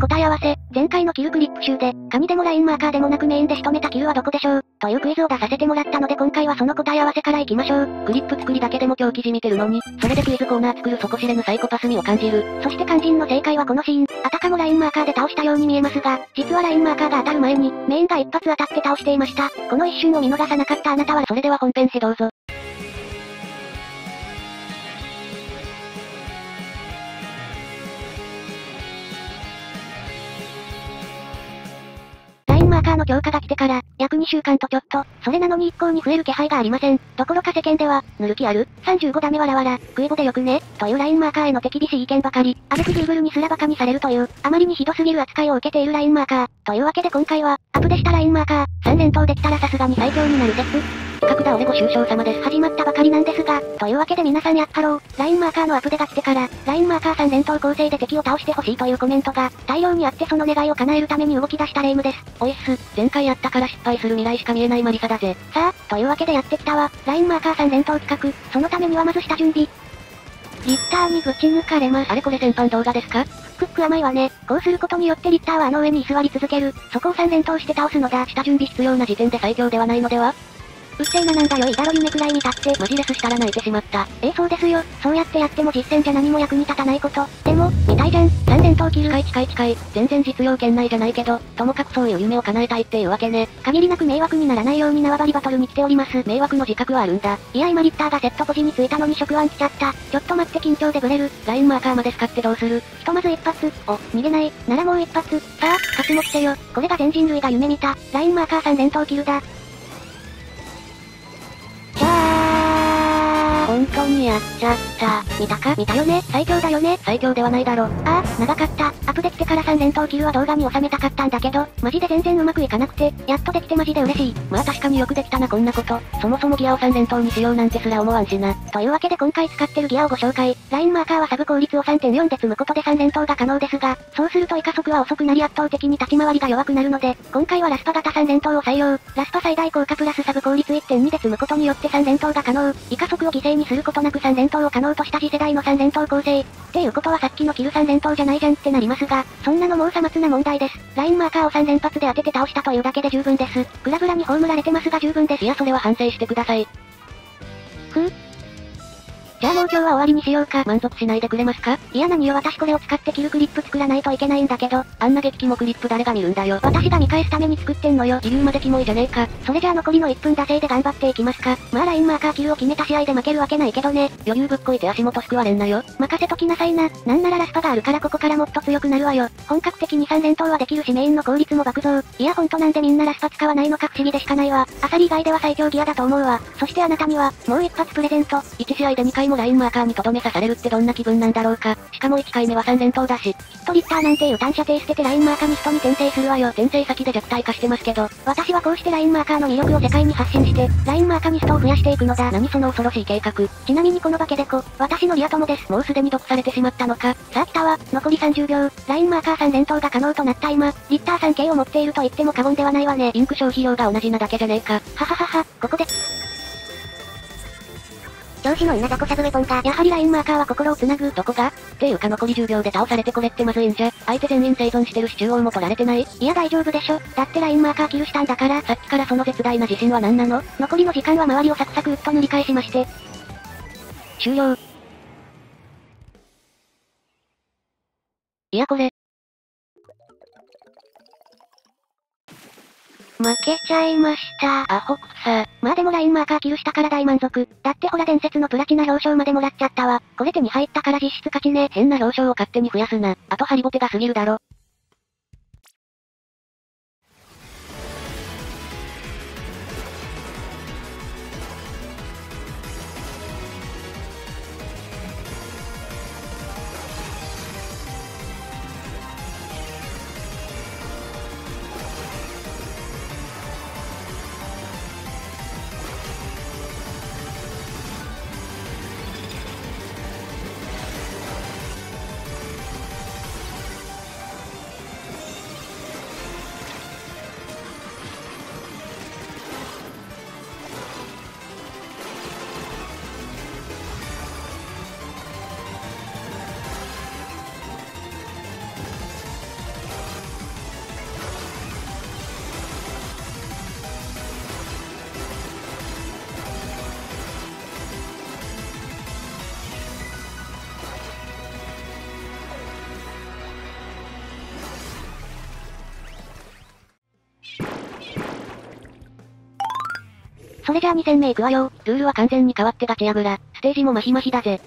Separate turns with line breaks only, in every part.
答え合わせ、前回のキルクリップ集で、紙でもラインマーカーでもなくメインで仕留めたキルはどこでしょうというクイズを出させてもらったので今回はその答え合わせからいきましょう。
クリップ作りだけでも今日記事見てるのに、それでクイズコーナー作る底知れぬサイコパス味を感じる。
そして肝心の正解はこのシーン、あたかもラインマーカーで倒したように見えますが、実はラインマーカーが当たる前に、メインが一発当たって倒していました。この一瞬を見逃さなかったあなたは
それでは本編へどうぞ。
ラインマーカーの強化が来てから、約2週間とちょっと、それなのに一向に増える気配がありません。どころか世間では、塗る気ある ?35 ダメわらわら、クイボでよくねというラインマーカーへの手厳しい意見ばかり、アベクグーグルにすらバカにされるという、あまりにひどすぎる扱いを受けているラインマーカー。というわけで今回は、アップでしたラインマーカー、3連投できたらさすがに最強になる説。
企画だ俺ご愁傷様です。
始まったばかりなんですが、というわけで皆さんやっはろう、ラインマーカーのアップデが来てから、ラインマーカー3連投構成で敵を倒してほしいというコメントが、大量にあってその願いを叶えるために動き出したレイムです。
おいっす、前回やったから失敗する未来しか見えないマリサだぜ。
さあ、というわけでやってきたわ、ラインマーカー3連投企画、そのためにはまず下準備。リッターにぶち抜かれます。
あれこれ先般動画ですか？
クック甘いわね。こうすることによってリッターはあの上に居座り続ける。そこを3連投して倒すのだ。
下準備必要な時点で最強ではないのでは？
うっせえななんだよいいだろ夢くらい見たって。
マジレスしたら泣いてしまった。
そうですよ。そうやってやっても実戦じゃ何も役に立たないこと。でも、見たいじゃん。3連投キル。
近い。全然実用圏内じゃないけど、ともかくそういう夢を叶えたいっていうわけね。
限りなく迷惑にならないように縄張りバトルに来ております。
迷惑の自覚はあるんだ。
いや今リッターがセットポジについたのに触腕来ちゃった。ちょっと待って緊張でブレる。
ラインマーカーまで使ってどうする？
ひとまず一発。逃げない。ならもう一発。さあ、勝つも来てよ。これが全人類が夢見た。ラインマーカー3連投キルだ。
本当にやっちゃった。
見たよね最強だよね
最強ではないだろ。
長かった。アップできてから3連投キルは動画に収めたかったんだけど、マジで全然うまくいかなくて、やっとできてマジで嬉しい。
まあ確かによくできたなこんなこと。そもそもギアを3連投にしようなんてすら思わんしな。
というわけで今回使ってるギアをご紹介。ラインマーカーはサブ効率を 3.4 で積むことで3連投が可能ですが、そうすると以下速は遅くなり圧倒的に立ち回りが弱くなるので、今回はラスパ型3連投を採用。ラスパ最大効果プラスサブ効率 1.2 で積むことによって3連投が可能。以下速を犠牲にすることなく3連投を可能とした次世代の3連投構成。っていうことはさっきのキル3連投じゃないじゃんってなりますが、そんなのもうさまつな問題です。ラインマーカーを3連発で当てて倒したというだけで十分です。グラグラに葬られてますが十分です。
いやそれは反省してください。
じゃあもう今日は終わりにしようか。
満足しないでくれますか？
いや何よ私これを使ってキルクリップ作らないといけないんだけど。
あんな激キモクリップ誰が見るんだよ。
私が見返すために作ってんのよ。
理由までキモいじゃねえか。
それじゃあ残りの1分惰性で頑張っていきますか。まあラインマーカーキルを決めた試合で負けるわけないけどね。
余裕ぶっこいて足元すくわれんなよ。
任せときなさいな。なんならラスパがあるからここからもっと強くなるわよ。本格的に3連投はできるしメインの効率も爆増。いやほんとなんでみんなラスパ使わないのか不思議でしかないわ。アサリ以外では最強ギアだと思うわ。そしてあなたには、もう一発プレゼント。
1試合で2回もラインマーカーにとどめ刺されるってどんな気分なんだろうか。しかも1回目は3連投だし。
きっとリッターなんていう単射程捨ててラインマーカーに人に転生するわよ。
転生先で弱体化してますけど。
私はこうしてラインマーカーの魅力を世界に発信して、ラインマーカーに人を増やしていくのだ。
何その恐ろしい計画。
ちなみにこの化けデコ、私のリア友です。
もうすでに毒されてしまったのか。
さあ来たわ、残り30秒。ラインマーカー3連投が可能となった今、リッター 3K を持っていると言っても過言ではないわね。
インク消費量が同じなだけじゃねえか。
はははは、ここで。調子のいいなザコサブウェポンが、やはりラインマーカーは心をつなぐ。
どこがっていうか残り10秒で倒されてこれってまずいんじゃ。相手全員生存してるし中央も取られてない？
いや大丈夫でしょ。だってラインマーカーキルしたんだから。
さっきからその絶大な自信は何なの？
残りの時間は周りをサクサクっと塗り返しまして。
終了。いやこれ。
負けちゃいました。
アホくさ。
まあでもラインマーカーキルしたから大満足。だってほら伝説のプラチナ表彰までもらっちゃったわ。これ手に入ったから実質勝ちね。
変な表彰を勝手に増やすな。あとハリボテが過ぎるだろ。
それじゃあ2戦目行くわよ。
ルールは完全に変わってガチやぐら。ステージもマヒマヒだぜ。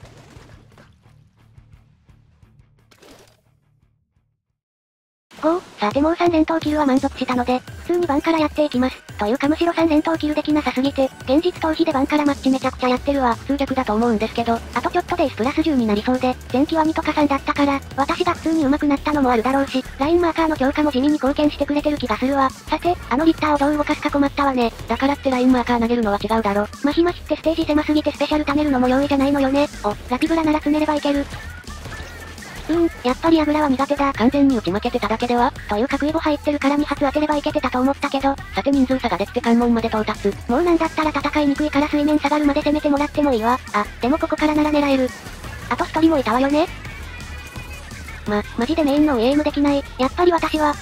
さてもう3連投キルは満足したので、普通に番からやっていきます。というかむしろ3連投キルできなさすぎて、現実逃避で番からマッチめちゃくちゃやってるわ。
普通逆だと思うんですけど、
あとちょっとで S プラス10になりそうで、前期は2とか3だったから、私が普通に上手くなったのもあるだろうし、ラインマーカーの強化も地味に貢献してくれてる気がするわ。さて、あのリッターをどう動かすか困ったわね。
だからってラインマーカー投げるのは違うだろ。
マヒマヒってステージ狭すぎてスペシャル貯めるのも容易じゃないのよね。ラピブラなら詰めればいける。やっぱり油は苦手だ。
完全に打ち負けてただけでは
というかクイボ入ってるから2発当てればいけてたと思ったけど。
さて人数差ができて関門まで到達。
もうなんだったら戦いにくいから水面下がるまで攻めてもらってもいいわ。でもここからなら狙える。あと1人もいたわよね。マジでメインのエイムできない。やっぱり私は。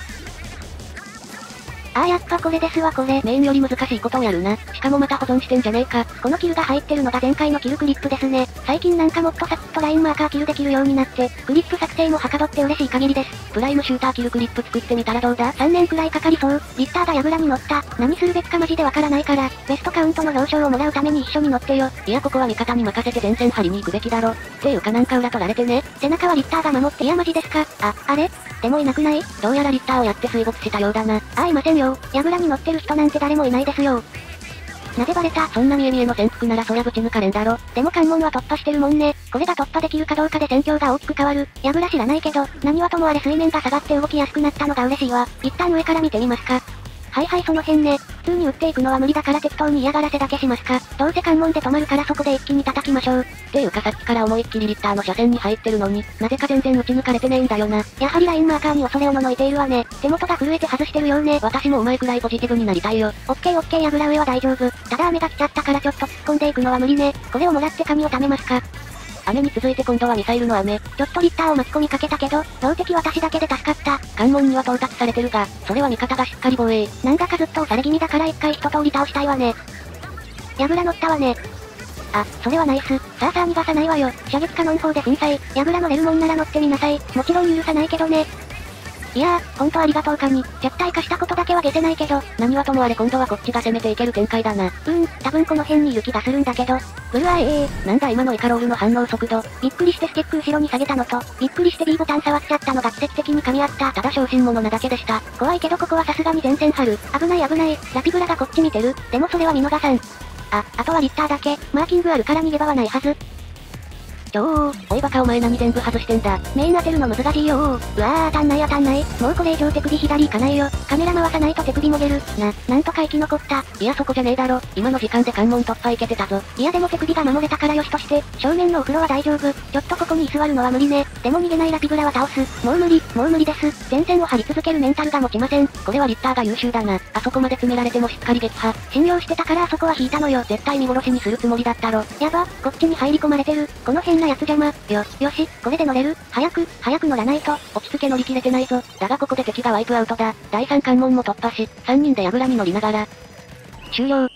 やっぱこれですわこれ。
メインより難しいことをやるな。しかもまた保存してんじゃねえか。
このキルが入ってるのが前回のキルクリップですね。最近なんかもっとサクッとラインマーカーキルできるようになって、クリップ作成もはかどって嬉しい限りです。
プライムシューターキルクリップ作ってみたらどうだ
?3 年くらいかかりそう。リッターが櫓に乗った。何するべきかマジでわからないから、ベストカウントの表彰をもらうために一緒に乗ってよ。
いやここは味方に任せて前線張りに行くべきだろ。っていうかなんか裏取られてね。
背中はリッターが守っていやマジですか。あれでもいなくない？
どうやらリッターをやって水没したようだな。
いませんよ。櫓に乗ってる人なんて誰もいないですよ。なぜバレた？
そんな見え見えの潜伏ならそりゃぶち抜かれんだろ。
でも関門は突破してるもんね。これが突破できるかどうかで戦況が大きく変わる。櫓知らないけど、何はともあれ水面が下がって動きやすくなったのが嬉しいわ。一旦上から見てみますか。はいその辺ね。普通に撃っていくのは無理だから適当に嫌がらせだけしますか。どうせ関門で止まるからそこで一気に叩きましょう。
っていうかさっきから思いっきりリッターの車線に入ってるのに、なぜか全然撃ち抜かれてねえんだよな。
やはりラインマーカーに恐れおののいているわね。手元が震えて外してるようね。
私もお前くらいポジティブになりたいよ。
オッケー櫓上は大丈夫。ただ雨が来ちゃったからちょっと突っ込んでいくのは無理ね。これをもらって紙を貯めますか。
雨に続いて今度はミサイルの雨。
ちょっとリッターを巻き込みかけたけど、標的私だけで助かった。
関門には到達されてるが、それは味方がしっかり防衛。
なんだかずっと押され気味だから一回一通り倒したいわね。櫓乗ったわね。それはナイス。さあ逃がさないわよ。射撃カノン砲で粉砕。櫓乗れるもんなら乗ってみなさい。もちろん許さないけどね。いやー、ほんとありがとうかに。弱体化したことだけは消せないけど、
何はともあれ今度はこっちが攻めていける展開だな。
多分この辺にいる気がするんだけど。
なんだ今のイカロールの反応速度。
びっくりしてスティック後ろに下げたのと、びっくりして B ボタン触っちゃったのが奇跡的に噛み合った。
ただ小心者なだけでした。
怖いけどここはさすがに前線張る。危ない。ラピブラがこっち見てる。でもそれは見逃さん。あとはリッターだけ。マーキングあるから逃げ場はないはず。
おいバカお前何全部外してんだ。
メイン当てるの難しいよ当たんない。もうこれ以上手首左行かないよ。カメラ回さないと手首もげる。なんとか生き残った。
いやそこじゃねえだろ。今の時間で関門突破いけてたぞ。
いやでも手首が守れたからよしとして、正面のお風呂は大丈夫。ちょっとここに居座るのは無理ね。でも逃げないラピブラは倒す。もう無理です。前線を張り続けるメンタルが持ちません。
これはリッターが優秀だな。あそこまで詰められてもしっかり撃破。
信用してたからあそこは引いたのよ。
絶対見殺しにするつもりだったろ。
やば、こっちに入り込まれてる。この変なやつ邪魔。よし、これで乗れる。早く乗らないと。
落ち着け乗り切れてないぞ。だがここで敵がワイプアウトだ。第3関門も突破し、3人で櫓に乗りながら。終了。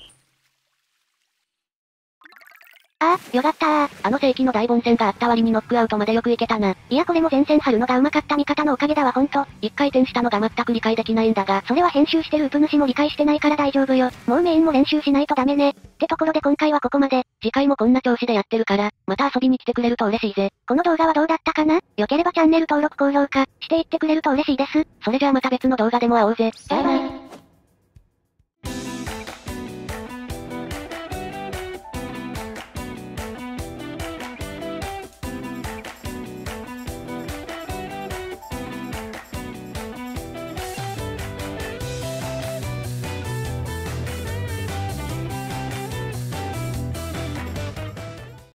よかったー。
あの世紀の大凡戦があった割にノックアウトまでよくいけたな。
いやこれも前線張るのが上手かった味方のおかげだわほんと。
一回転したのが全く理解できないんだが。
それは編集してるウプ主も理解してないから大丈夫よ。もうメインも練習しないとダメね。ってところで今回はここまで。
次回もこんな調子でやってるから、また遊びに来てくれると嬉しいぜ。
この動画はどうだったかな？良ければチャンネル登録高評価していってくれると嬉しいです。
それじゃあまた別の動画でも会おうぜ。
バイバイ。